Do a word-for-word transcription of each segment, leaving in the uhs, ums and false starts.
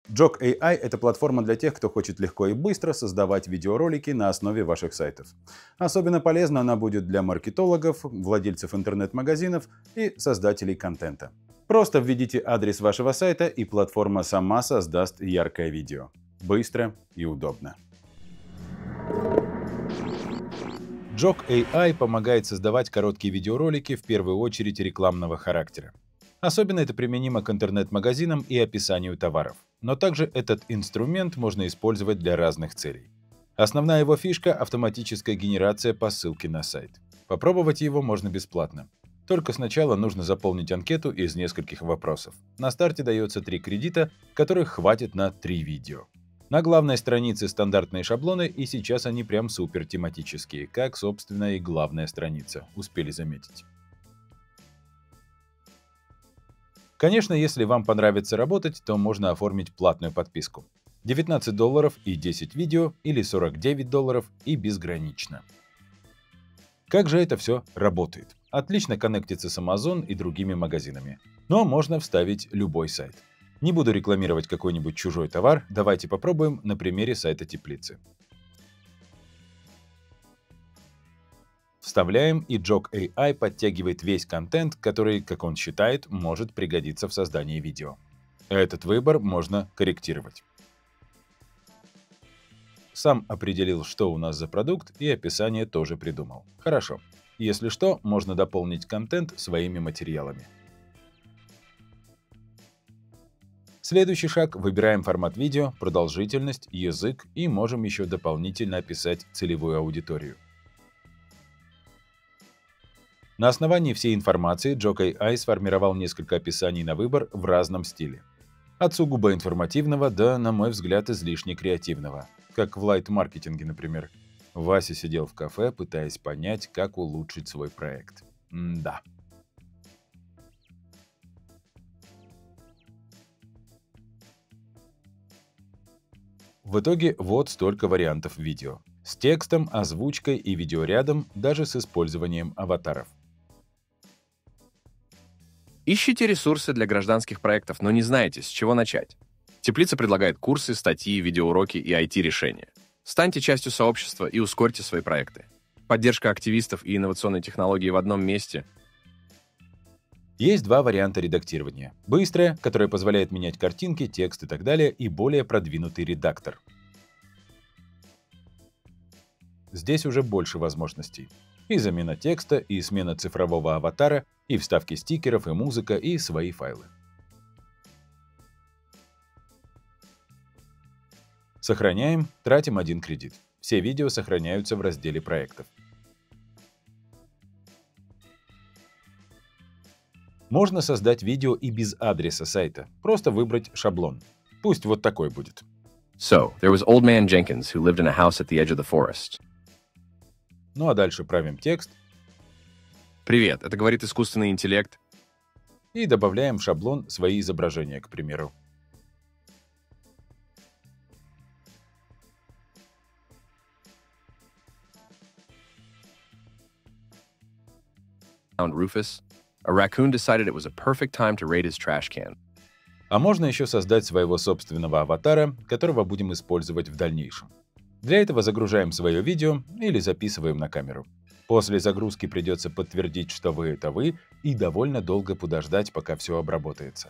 Jog эй ай — это платформа для тех, кто хочет легко и быстро создавать видеоролики на основе ваших сайтов. Особенно полезна она будет для маркетологов, владельцев интернет-магазинов и создателей контента. Просто введите адрес вашего сайта, и платформа сама создаст яркое видео. Быстро и удобно. Jog эй ай помогает создавать короткие видеоролики, в первую очередь рекламного характера. Особенно это применимо к интернет-магазинам и описанию товаров. Но также этот инструмент можно использовать для разных целей. Основная его фишка — автоматическая генерация по ссылке на сайт. Попробовать его можно бесплатно. Только сначала нужно заполнить анкету из нескольких вопросов. На старте дается три кредита, которых хватит на три видео. На главной странице стандартные шаблоны, и сейчас они прям супер тематические, как, собственно, и главная страница, успели заметить. Конечно, если вам понравится работать, то можно оформить платную подписку. девятнадцать долларов и десять видео, или сорок девять долларов и безгранично. Как же это все работает? Отлично коннектится с Amazon и другими магазинами. Но можно вставить любой сайт. Не буду рекламировать какой-нибудь чужой товар, давайте попробуем на примере сайта теплицы. Вставляем, и Jog эй ай подтягивает весь контент, который, как он считает, может пригодиться в создании видео. Этот выбор можно корректировать. Сам определил, что у нас за продукт, и описание тоже придумал. Хорошо. Если что, можно дополнить контент своими материалами. Следующий шаг — выбираем формат видео, продолжительность, язык, и можем еще дополнительно описать целевую аудиторию. На основании всей информации Jog эй ай сформировал несколько описаний на выбор в разном стиле. От сугубо информативного до, на мой взгляд, излишне креативного. Как в лайт-маркетинге, например. Вася сидел в кафе, пытаясь понять, как улучшить свой проект. М-да. В итоге вот столько вариантов видео. С текстом, озвучкой и видеорядом, даже с использованием аватаров. Ищите ресурсы для гражданских проектов, но не знаете, с чего начать. Теплица предлагает курсы, статьи, видеоуроки и ай ти-решения. Станьте частью сообщества и ускорьте свои проекты. Поддержка активистов и инновационные технологии в одном месте. Есть два варианта редактирования. Быстрое, которое позволяет менять картинки, текст и так далее, и более продвинутый редактор. Здесь уже больше возможностей. И замена текста, и смена цифрового аватара, и вставки стикеров, и музыка, и свои файлы. Сохраняем, тратим один кредит. Все видео сохраняются в разделе проектов. Можно создать видео и без адреса сайта, просто выбрать шаблон. Пусть вот такой будет. So, there was old man Jenkins who lived in a house at the edge of the forest. Ну а дальше правим текст. Привет, это говорит искусственный интеллект. И добавляем в шаблон свои изображения, к примеру. Found Rufus. A raccoon decided it was a perfect time to raid his trash can. А можно еще создать своего собственного аватара, которого будем использовать в дальнейшем. Для этого загружаем свое видео или записываем на камеру. После загрузки придется подтвердить, что вы — это вы, и довольно долго подождать, пока все обработается.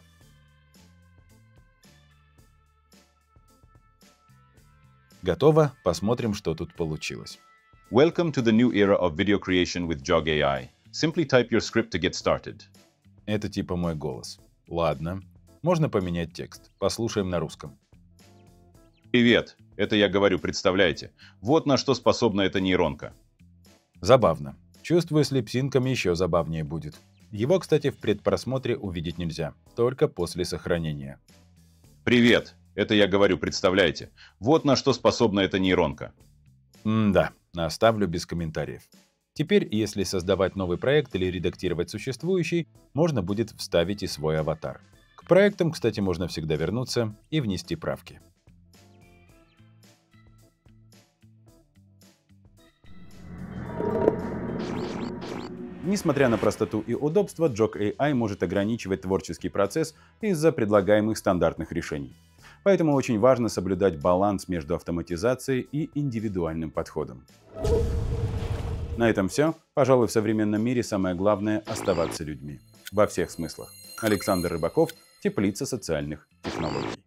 Готово, посмотрим, что тут получилось. Welcome to the new era of video creation with Jog эй ай. Simply type your script to get started. Это типа мой голос. Ладно. Можно поменять текст. Послушаем на русском. Привет, это я говорю, представляете. Вот на что способна эта нейронка. Забавно. Чувствую, с липсинком еще забавнее будет. Его, кстати, в предпросмотре увидеть нельзя. Только после сохранения. Привет, это я говорю, представляете. Вот на что способна эта нейронка. М-да, оставлю без комментариев. Теперь, если создавать новый проект или редактировать существующий, можно будет вставить и свой аватар. К проектам, кстати, можно всегда вернуться и внести правки. Несмотря на простоту и удобство, Jog эй ай может ограничивать творческий процесс из-за предлагаемых стандартных решений. Поэтому очень важно соблюдать баланс между автоматизацией и индивидуальным подходом. На этом все. Пожалуй, в современном мире самое главное – оставаться людьми. Во всех смыслах. Александр Рыбаков, Теплица социальных технологий.